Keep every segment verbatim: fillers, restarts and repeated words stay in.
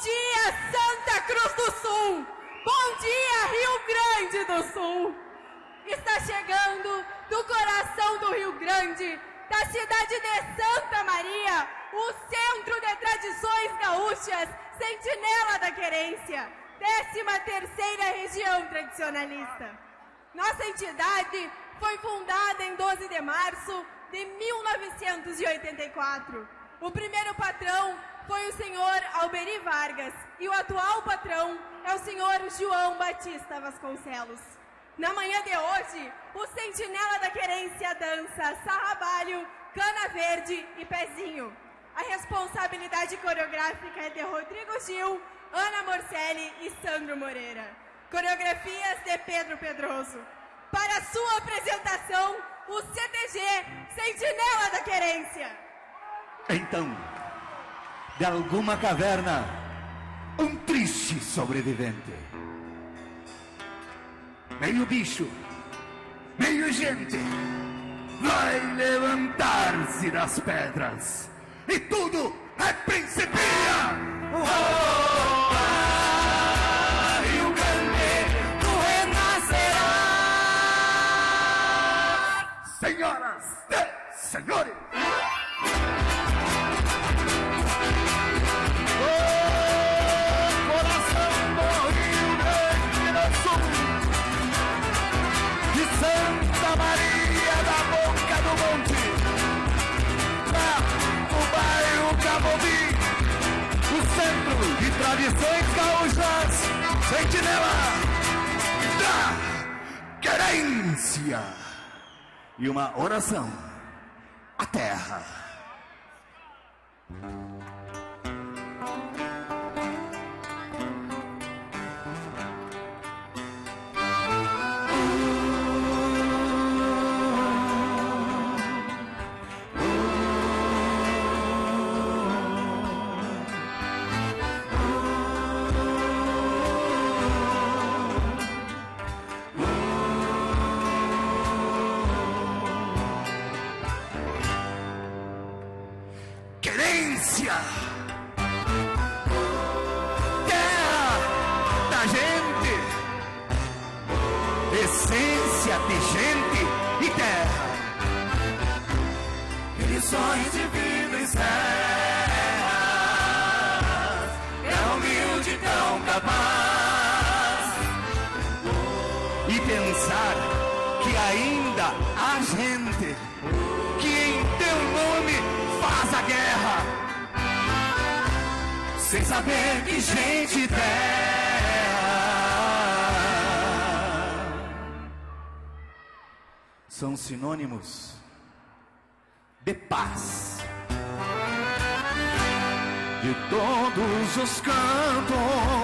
dia, Santa Cruz do Sul! Bom dia, Rio Grande do Sul! Está chegando do coração do Rio Grande, da cidade de Santa Maria, o Centro de Tradições Gaúchas, Sentinela da Querência, décima terceira região tradicionalista. Nossa entidade foi fundada em doze de março de mil novecentos e oitenta e quatro. O primeiro patrão foi o senhor Alberi Vargas e o atual patrão é o senhor João Batista Vasconcelos. Na manhã de hoje, o Sentinela da Querência dança sarrabalho, cana verde e pezinho. A responsabilidade coreográfica é de Rodrigo Gil, Ana Morcelli e Sandro Moreira. Coreografias de Pedro Pedroso. Para a sua apresentação, o C T G, Sentinela da Querência. Então, de alguma caverna, um triste sobrevivente. Meio bicho, meio gente, vai levantar-se das pedras. E tudo é principia! Oh, ah, Rio Grande, tu renascerás! Senhoras e senhores! Santa Maria da Boca do Monte, lá no bairro Camobi, o Centro de Tradições Gaúchas, Sentinela da Querência. E uma oração à terra. Querência, terra da gente, essência de gente e terra, lições de vida e terras, é humilde tão capaz, E pensar que ainda há gente que em teu nome faz a guerra, sem saber que gente terra são sinônimos de paz. de todos os cantos,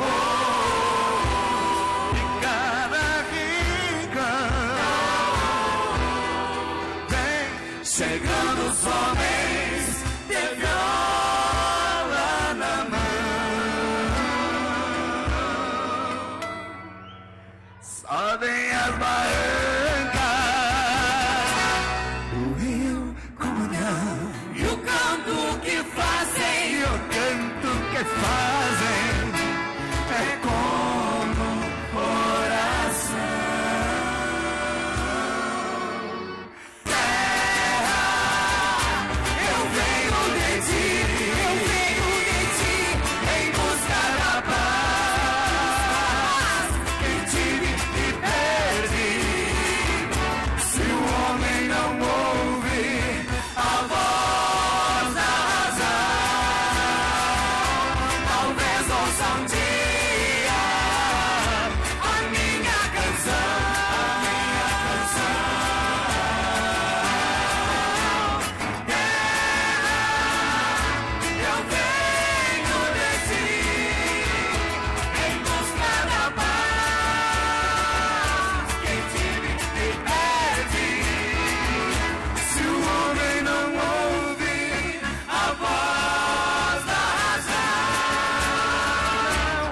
de cada rincão, vem chegando os homens de viola na mão, sobem as barrancas do rio Comunhão, e o canto que fazem, e o canto que fazem é como coração. Terra, eu venho de ti, eu venho de ti, em busca da paz. Quem tive e perdi, se o homem não ouve a voz da razão, talvez ouça um dia a minha canção, a minha canção. Terra, eu venho de ti, em busca da paz. Quem tive e perde, se o homem não ouve a voz da razão,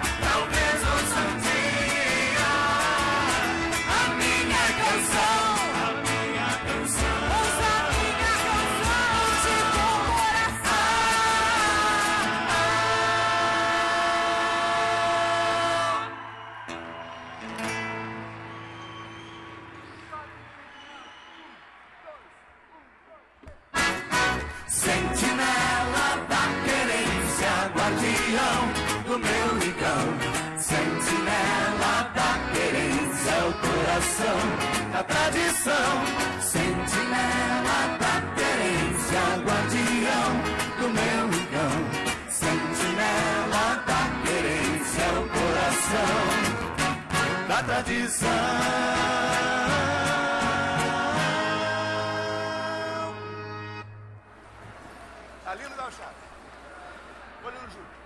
guardião do meu rincão, sentinela da querência, é o coração da tradição, sentinela da querência, guardião do meu rincão, sentinela da querência, é o coração da tradição. Ali no Gauchado. Olha no Júlio.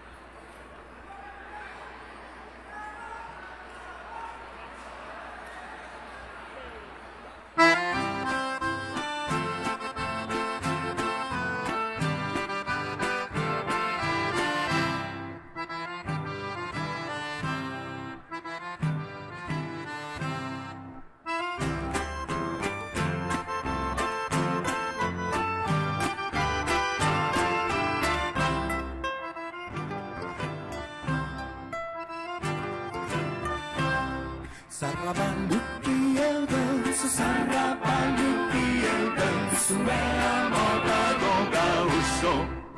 Sarrabalho que eu danço, sarrabalho que eu danço, é a moda do gaúcho.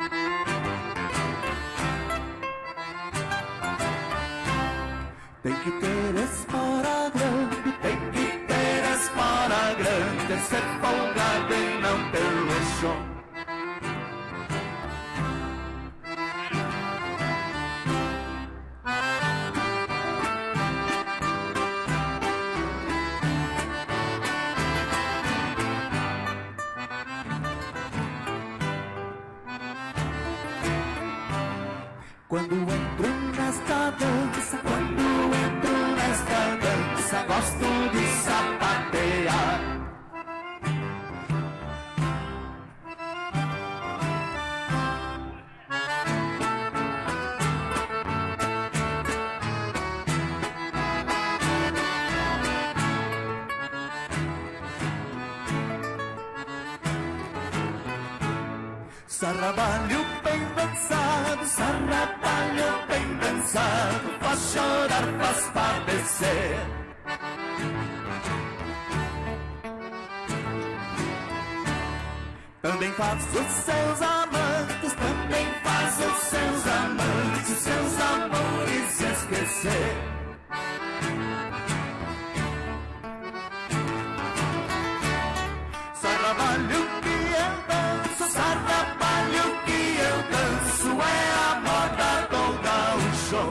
Tem que ter espora grande, tem que ter espora grande, ser folgado e não ter luxo. Quando entro nesta dança, quando entro nesta dança, gosto de sapatear. Sarrabalho bem dançado, sarrabalho bem dançado, faz chorar, faz padecer. Também faz os seus amantes, também faz os seus amantes, seus amores esquecer. Sarrabalho que eu danço, sarrabalho que eu danço, é a moda do gaúcho.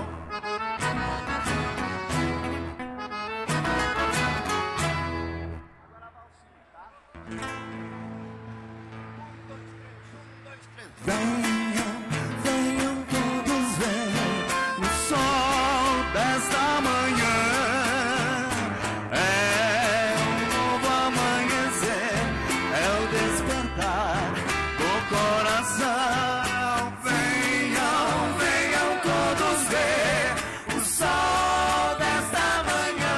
Venham, venham todos ver o sol desta manhã. É um novo amanhecer, é o despertar do coração. Venham, venham todos ver o sol desta manhã.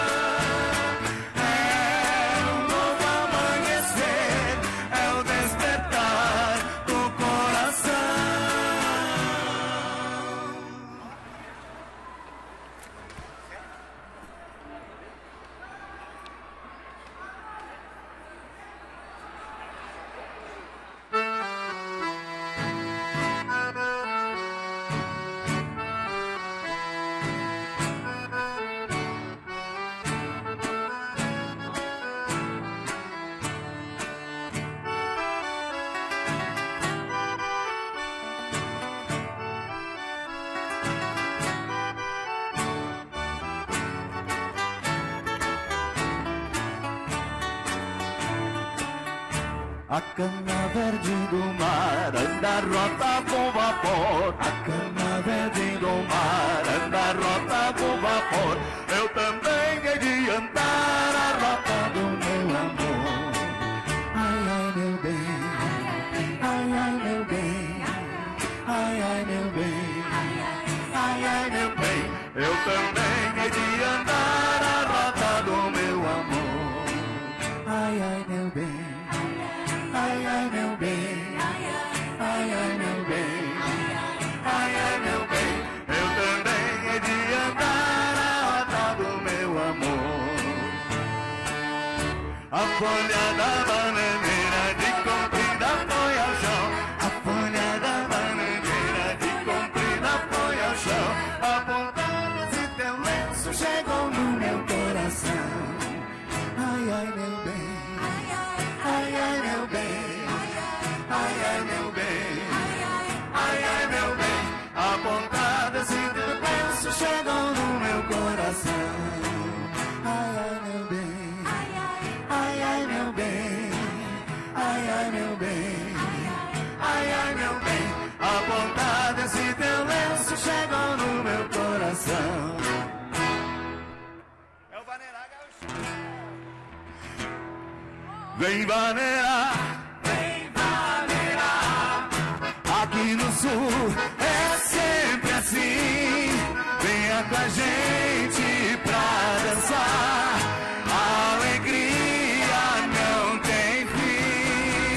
É um novo amanhecer, é o despertar do coração. A cana verde do mar anda rota com vapor. A cana verde do mar anda rota com vapor. Eu também hei de andar a rota do meu amor. Ai, ai, meu bem, ai, ai, meu bem, ai, ai, meu bem, ai, ai, meu bem. Eu também hei de andar a rota do meu amor. Ai, ai, meu bem. Ai, ai, meu bem, ai, ai, meu bem, ai, ai, meu bem, eu também hei de andar a rota do meu amor. A folha da bananeira de comprida foi ao chão, a folha da bananeira de comprida vem vaneira, vem vaneira. Aqui no sul é sempre assim. Venha com a gente pra dançar. A alegria não tem fim.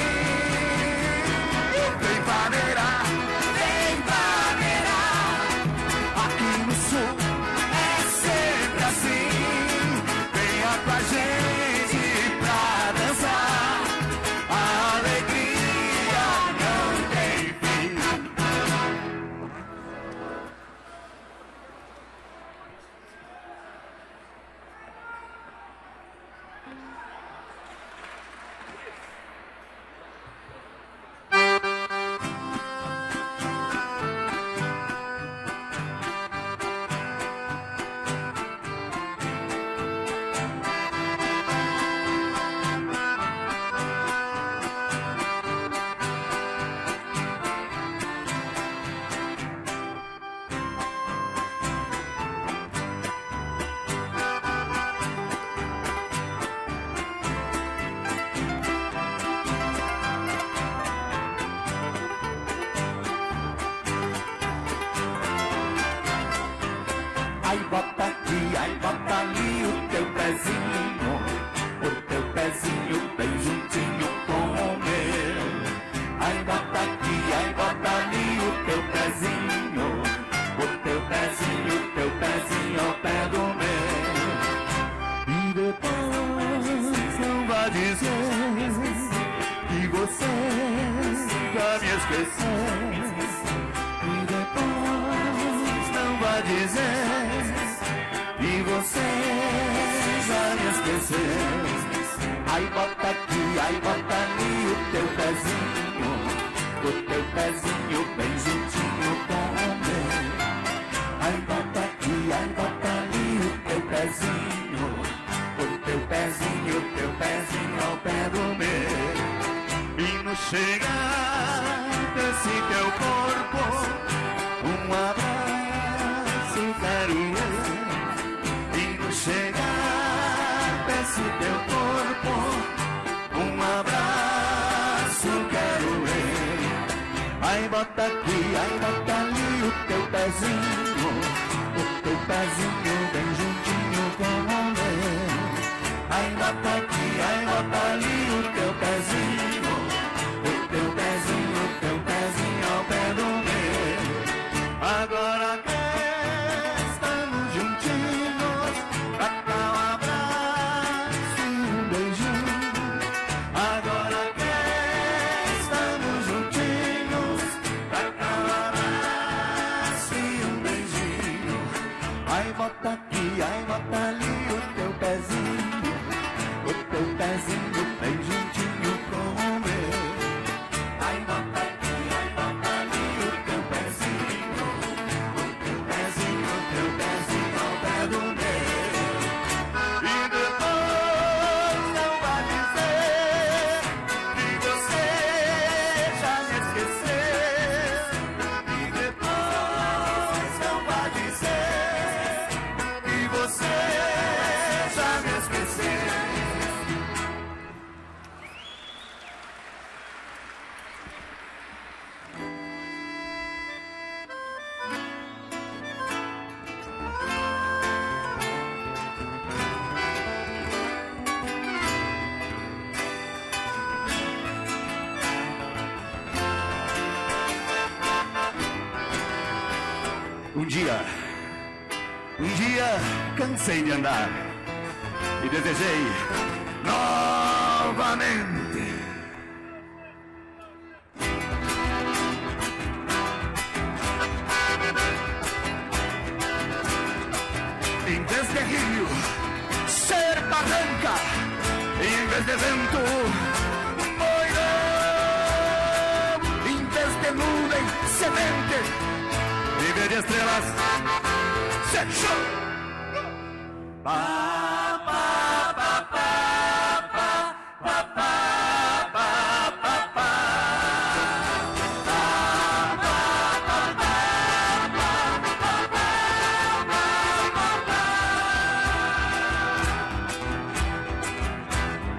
Vem vaneira, vem vaneira. Aqui no sul é sempre assim. Venha com a gente pra dançar. A alegria não tem fim. Ai, bota aqui, ai, bota ali o teu pezinho. O teu pezinho bem juntinho com o meu. Ai, bota aqui, ai, bota ali o teu pezinho. O teu pezinho, o teu pezinho ao pé do meu. E depois não vai dizer que você já me esqueceu. E depois não vai dizer que você já me esqueceu. Ai, bota aqui, ai, bota ali o teu pezinho. O teu pezinho bem juntinho com o meu. Ai, bota aqui, ai, bota ali o teu pezinho. O teu pezinho, o teu pezinho ao pé do meu. E no chegar desse teu corpo, um abraço quero eu. E no chegar desse teu corpo, um abraço quero eu. Ai, bota aqui, ai, bota ali o teu pezinho. O teu pezinho bem juntinho com o meu. Ai, bota aqui, ai, bota ali o teu pezinho. O teu pezinho, o teu pezinho ao pé do meu. Agora que estamos juntinhos, pra cá um abraço e um beijinho. Agora que estamos juntinhos, pra cá um abraço e um beijinho. Ai, bota aqui, ai, bota ali o teu pezinho. O teu pezinho bem juntinho com o meu. Ai, bota aqui, ai, bota ali o teu pezinho. O teu pezinho, o teu pezinho ao pé do meu. E depois não vai dizer que você já me esqueceu. E depois não vai dizer que você já me esqueceu. Um dia, um dia cansei de andar e desejei novamente. Em vez de rio, ser barranca, em vez de vento, moirão, em vez de nuvem, semente. Em vez de estrelas, ser show. Pa, pa, pa, pa, pa, pa, pa, pa, pa, pa.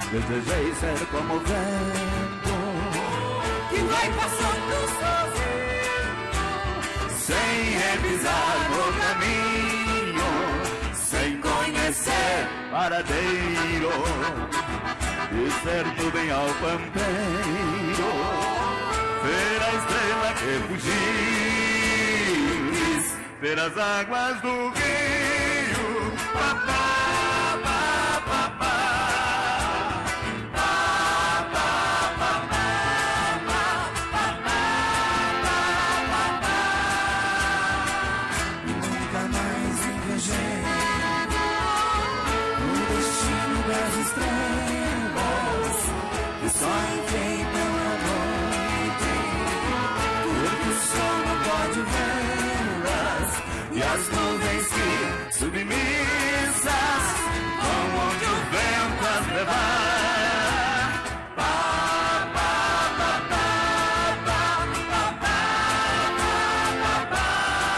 Desejei ser como o vento que vai passando sozinho, sem revisar no caminho, sem conhecer paradeiro, e ser nuvem ao pampeiro, ver a estrela que fugis, ver as águas do rio, papá. As nuvens que, submissas, vão onde o vento as levar. Pá, pá, pá, pá, pá, pá, pá, pá, pá,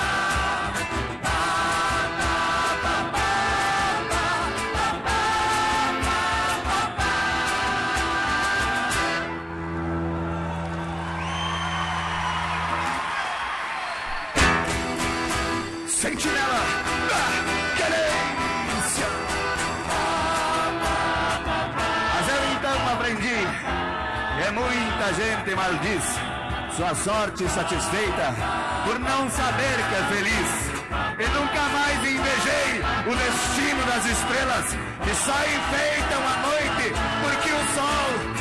Sentinela da Querência. Mas eu então aprendi que muita gente maldiz sua sorte satisfeita por não saber que é feliz. E nunca mais invejei o destino das estrelas que só enfeitam a noite, porque o sol